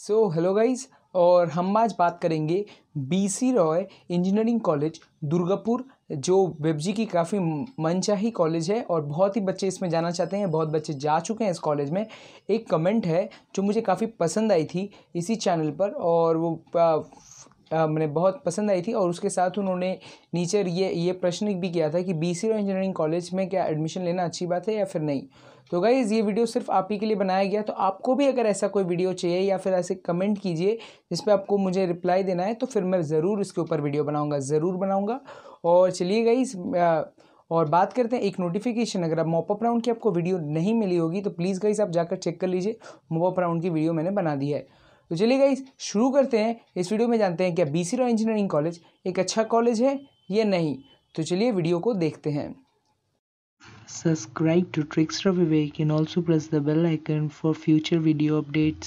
So hello guys, और हम आज बात करेंगे BC Roy engineering college Durgapur, जो वेबजी की काफ़ी मनचाही कॉलेज है और बहुत ही बच्चे इसमें जाना चाहते हैं। बहुत बच्चे जा चुके हैं इस कॉलेज में। एक कमेंट है जो मुझे काफ़ी पसंद आई थी इसी चैनल पर, और वो मैंने बहुत पसंद आई थी। और उसके साथ उन्होंने नीचे ये प्रश्न भी किया था कि बीसी रॉय इंजीनियरिंग कॉलेज में क्या एडमिशन लेना अच्छी बात है या फिर नहीं। तो गाइज़, ये वीडियो सिर्फ आप ही के लिए बनाया गया। तो आपको भी अगर ऐसा कोई वीडियो चाहिए या फिर ऐसे कमेंट कीजिए जिस पे आपको मुझे रिप्लाई देना है, तो फिर मैं ज़रूर इसके ऊपर वीडियो बनाऊंगा, ज़रूर बनाऊंगा। और चलिए गाइज़, और बात करते हैं एक नोटिफिकेशन। अगर आप मॉपअप राउंड की आपको वीडियो नहीं मिली होगी तो प्लीज़ गाइज़ आप जाकर चेक कर लीजिए, मॉपअप राउंड की वीडियो मैंने बना दी है। तो चलिए गाइज़, शुरू करते हैं। इस वीडियो में जानते हैं क्या बीसी रॉय इंजीनियरिंग कॉलेज एक अच्छा कॉलेज है या नहीं। तो चलिए वीडियो को देखते हैं। Subscribe to Trickster Vivek and also press the bell icon for future video updates.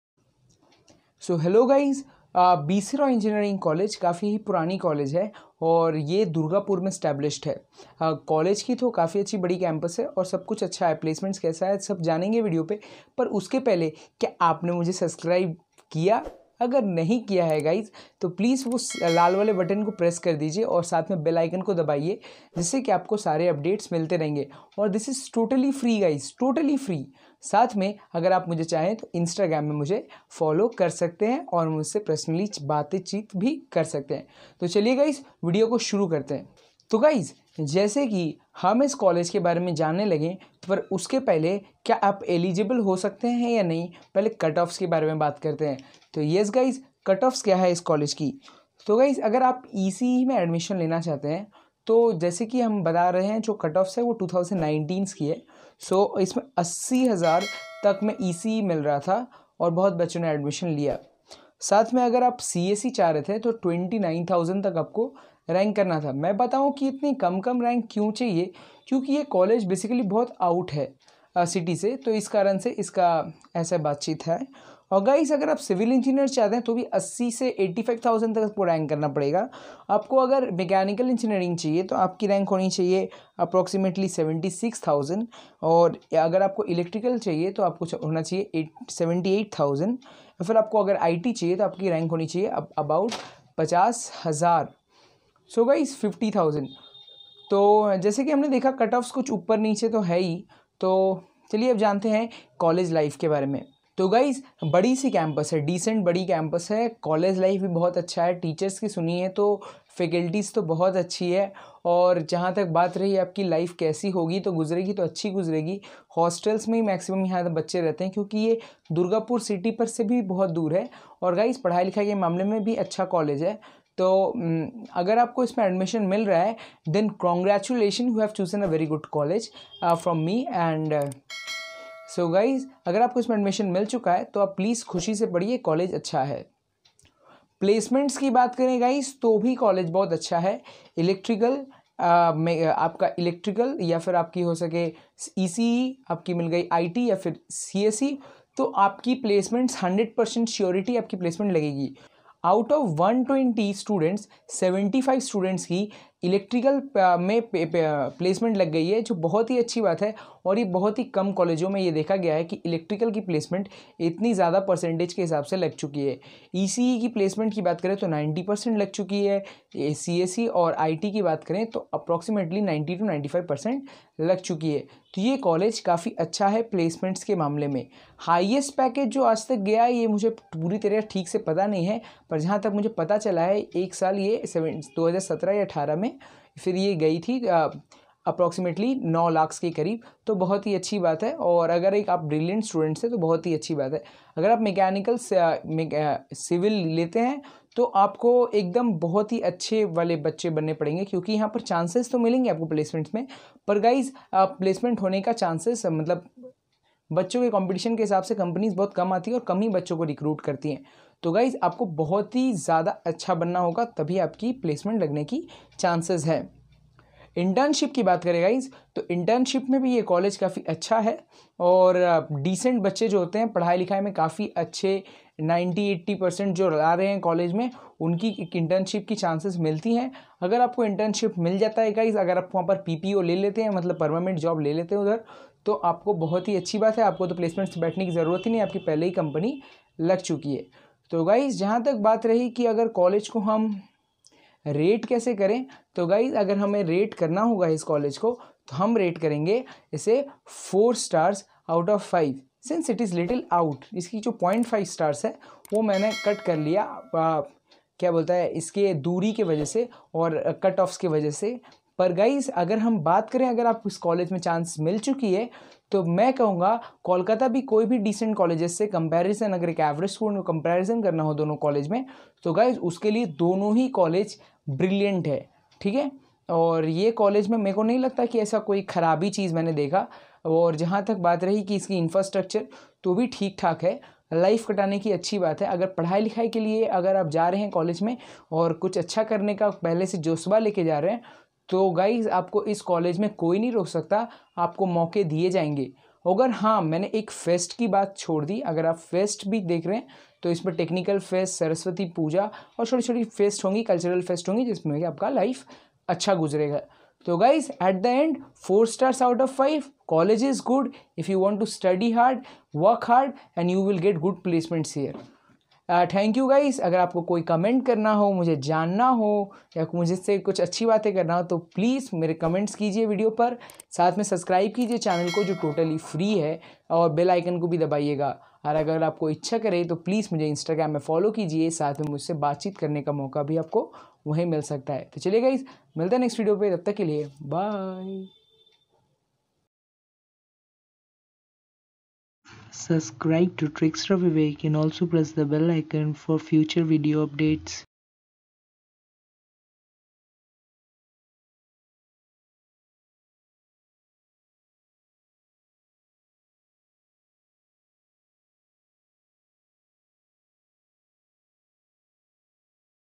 So hello guys, BC Roy engineering college काफ़ी ही पुरानी कॉलेज है और ये दुर्गापुर में स्टैब्लिश्ड है। कॉलेज की तो काफ़ी अच्छी बड़ी कैंपस है और सब कुछ अच्छा है। प्लेसमेंट्स कैसा है सब जानेंगे वीडियो पे। पर उसके पहले क्या आपने मुझे सब्सक्राइब किया? अगर नहीं किया है गाइज तो प्लीज़ वो लाल वाले बटन को प्रेस कर दीजिए और साथ में बेल आइकन को दबाइए, जिससे कि आपको सारे अपडेट्स मिलते रहेंगे। और this is totally free guys, totally free. साथ में अगर आप मुझे चाहें तो इंस्टाग्राम में मुझे फॉलो कर सकते हैं और मुझसे पर्सनली बातचीत भी कर सकते हैं। तो चलिए गाइज, वीडियो को शुरू करते हैं। तो गाइज, जैसे कि हम इस कॉलेज के बारे में जानने लगे, पर उसके पहले क्या आप एलिजिबल हो सकते हैं या नहीं, पहले कट ऑफ्स के बारे में बात करते हैं। तो यस गाइज, कट ऑफ्स क्या है इस कॉलेज की। तो गाइज, अगर आप ईसीई में एडमिशन लेना चाहते हैं तो जैसे कि हम बता रहे हैं, जो कट ऑफ्स है वो 2019 की है। सो इसमें 80,000 तक में ईसीई मिल रहा था और बहुत बच्चों ने एडमिशन लिया। साथ में अगर आप सीएसई चाह रहे थे तो 29,000 तक आपको रैंक करना था। मैं बताऊं कि इतनी कम रैंक क्यों चाहिए, क्योंकि ये कॉलेज बेसिकली बहुत आउट है सिटी से, तो इस कारण से इसका ऐसा बातचीत है। और गाइस, अगर आप सिविल इंजीनियर चाहते हैं तो भी 80 से 85,000 तक आपको रैंक करना पड़ेगा। आपको अगर मैकेनिकल इंजीनियरिंग चाहिए तो आपकी रैंक होनी चाहिए अप्रॉक्सीमेटली 76,000। और अगर आपको इलेक्ट्रिकल चाहिए तो आपको होना चाहिए 78,000। या फिर आपको अगर आईटी चाहिए तो आपकी रैंक होनी चाहिए अबाउट 50,000। So guys 50,000। तो जैसे कि हमने देखा कट ऑफ्स कुछ ऊपर नीचे तो है ही। तो चलिए अब जानते हैं कॉलेज लाइफ के बारे में। तो गाइज, बड़ी सी कैंपस है, डिसेंट बड़ी कैंपस है। कॉलेज लाइफ भी बहुत अच्छा है। टीचर्स की सुनिए तो फैकल्टीज़ तो बहुत अच्छी है। और जहाँ तक बात रही आपकी लाइफ कैसी होगी तो गुजरेगी, तो अच्छी गुजरेगी। हॉस्टल्स में ही मैक्सिमम यहाँ बच्चे रहते हैं, क्योंकि ये दुर्गापुर सिटी पर से भी बहुत दूर है। और गाइज, पढ़ाई लिखाई के मामले में भी अच्छा कॉलेज है। तो अगर आपको इसमें एडमिशन मिल रहा है then congratulation, you have chosen a very good college from me. And so guys, अगर आपको इसमें एडमिशन मिल चुका है तो आप प्लीज़ खुशी से पढ़िए, कॉलेज अच्छा है। प्लेसमेंट्स की बात करें गाइज तो भी कॉलेज बहुत अच्छा है। इलेक्ट्रिकल में आपका इलेक्ट्रिकल या फिर आपकी हो सके ईसीई आपकी मिल गई, आईटी या फिर सीएसई, तो आपकी प्लेसमेंट्स 100% श्योरिटी आपकी प्लेसमेंट लगेगी। आउट ऑफ 120 स्टूडेंट्स 75 स्टूडेंट्स की इलेक्ट्रिकल में प्लेसमेंट लग गई है, जो बहुत ही अच्छी बात है। और ये बहुत ही कम कॉलेजों में ये देखा गया है कि इलेक्ट्रिकल की प्लेसमेंट इतनी ज़्यादा परसेंटेज के हिसाब से लग चुकी है। ईसीई की प्लेसमेंट की बात करें तो 90% लग चुकी है। सीएसई और आईटी की बात करें तो अप्रॉक्सीमेटली 90 to 95% लग चुकी है। तो ये कॉलेज काफ़ी अच्छा है प्लेसमेंट्स के मामले में। हाईएस्ट पैकेज जो आज तक गया है ये मुझे पूरी तरह ठीक से पता नहीं है, पर जहाँ तक मुझे पता चला है एक साल ये 2017 या 18 में फिर ये गई थी अप्रॉक्सीमेटली 9 लाख के करीब। तो बहुत ही अच्छी बात है। और अगर एक आप ब्रिलियंट स्टूडेंट्स हैं तो बहुत ही अच्छी बात है। अगर आप मैकेनिकल सिविल लेते हैं तो आपको एकदम बहुत ही अच्छे वाले बच्चे बनने पड़ेंगे, क्योंकि यहाँ पर चांसेस तो मिलेंगे आपको प्लेसमेंट्स में। पर गाइज, प्लेसमेंट होने का चांसेस मतलब बच्चों के कंपटीशन के हिसाब से कंपनीज बहुत कम आती है और कम ही बच्चों को रिक्रूट करती हैं। तो गाइज, आपको बहुत ही ज़्यादा अच्छा बनना होगा, तभी आपकी प्लेसमेंट लगने की चांसेस है। इंटर्नशिप की बात करें गाइज तो इंटर्नशिप में भी ये कॉलेज काफ़ी अच्छा है। और डिसेंट बच्चे जो होते हैं पढ़ाई लिखाई में काफ़ी अच्छे 90-80% जो ला रहे हैं कॉलेज में, उनकी इंटर्नशिप की चांसेस मिलती हैं। अगर आपको इंटर्नशिप मिल जाता है गाइज, अगर आप वहाँ पर पीपीओ ले लेते हैं, मतलब परमानेंट जॉब ले लेते हैं उधर, तो आपको बहुत ही अच्छी बात है। आपको तो प्लेसमेंट्स बैठने की ज़रूरत ही नहीं, आपकी पहले ही कंपनी लग चुकी है। तो गाइज़ जहाँ तक बात रही कि अगर कॉलेज को हम रेट कैसे करें, तो गाइज़ अगर हमें रेट करना होगा इस कॉलेज को तो हम रेट करेंगे इसे 4 stars out of 5 since it is little out. इसकी जो 0.5 स्टार्स है वो मैंने कट कर लिया क्या बोलता है इसके दूरी के वजह से और कट ऑफ्स की वजह से। पर गाइज़ अगर हम बात करें, अगर आप इस कॉलेज में चांस मिल चुकी है तो मैं कहूँगा कोलकाता भी कोई भी डिसेंट कॉलेजेस से कंपैरिजन, अगर एक एवरेज स्टूडेंट को कंपैरिजन करना हो दोनों कॉलेज में, तो गाइज़ उसके लिए दोनों ही कॉलेज ब्रिलियंट है, ठीक है। और ये कॉलेज में मेरे को नहीं लगता कि ऐसा कोई ख़राबी चीज़ मैंने देखा। और जहाँ तक बात रही कि इसकी इंफ्रास्ट्रक्चर, तो भी ठीक ठाक है, लाइफ कटाने की अच्छी बात है। अगर पढ़ाई लिखाई के लिए अगर आप जा रहे हैं कॉलेज में और कुछ अच्छा करने का पहले से जोशबा लेके जा रहे हैं, तो गाइज़ आपको इस कॉलेज में कोई नहीं रोक सकता, आपको मौके दिए जाएंगे। अगर हाँ, मैंने एक फेस्ट की बात छोड़ दी, अगर आप फेस्ट भी देख रहे हैं तो इसमें टेक्निकल फेस्ट, सरस्वती पूजा और छोटी छोटी फेस्ट होंगी, कल्चरल फेस्ट होंगी, जिसमें कि आपका लाइफ अच्छा गुजरेगा। तो guys at the end 4 stars out of 5, college is good if you want to study hard, work hard and you will get good placements here. Thank you guys. अगर आपको कोई कमेंट करना हो, मुझे जानना हो या मुझसे कुछ अच्छी बातें करना हो तो प्लीज़ मेरे कमेंट्स कीजिए वीडियो पर। साथ में सब्सक्राइब कीजिए चैनल को जो टोटली फ्री है, और बेल आइकन को भी दबाइएगा। और अगर आपको इच्छा करे तो प्लीज़ मुझे इंस्टाग्राम में फॉलो कीजिए, साथ में मुझसे बातचीत करने का मौका भी आपको वहीं मिल सकता है। तो चलिए गाइस, मिलते हैं नेक्स्ट वीडियो पे, तब तक के लिए bye. Subscribe to Trickster Vivek and also press the bell icon for future video updates.